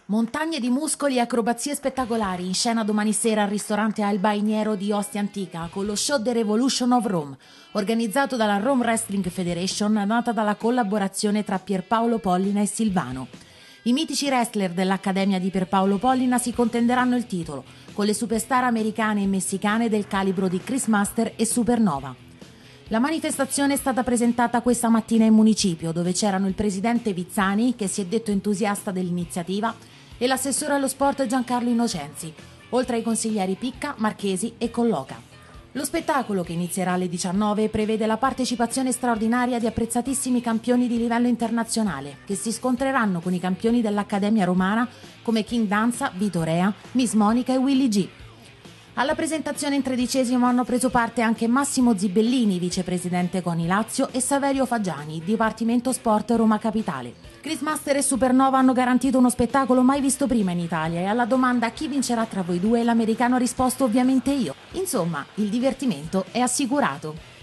Montagne di muscoli e acrobazie spettacolari in scena domani sera al ristorante Al Bainiero di Ostia Antica con lo show The Revolution of Rome, organizzato dalla Rome Wrestling Federation, nata dalla collaborazione tra Pierpaolo Pollina e Silvano. I mitici wrestler dell'Accademia di Pierpaolo Pollina si contenderanno il titolo, con le superstar americane e messicane del calibro di Chris Master e Supernova. La manifestazione è stata presentata questa mattina in municipio, dove c'erano il presidente Vizzani, che si è detto entusiasta dell'iniziativa, e l'assessore allo sport Giancarlo Innocenzi, oltre ai consiglieri Picca, Marchesi e Colloca. Lo spettacolo, che inizierà alle 19, prevede la partecipazione straordinaria di apprezzatissimi campioni di livello internazionale, che si scontreranno con i campioni dell'Accademia Romana come King Danza, Vito Rea, Miss Monica e Willy G. Alla presentazione in 13° hanno preso parte anche Massimo Zibellini, vicepresidente CONI Lazio, e Saverio Faggiani, Dipartimento Sport Roma Capitale. Chris Master e Supernova hanno garantito uno spettacolo mai visto prima in Italia e alla domanda chi vincerà tra voi due l'americano ha risposto ovviamente io. Insomma, il divertimento è assicurato.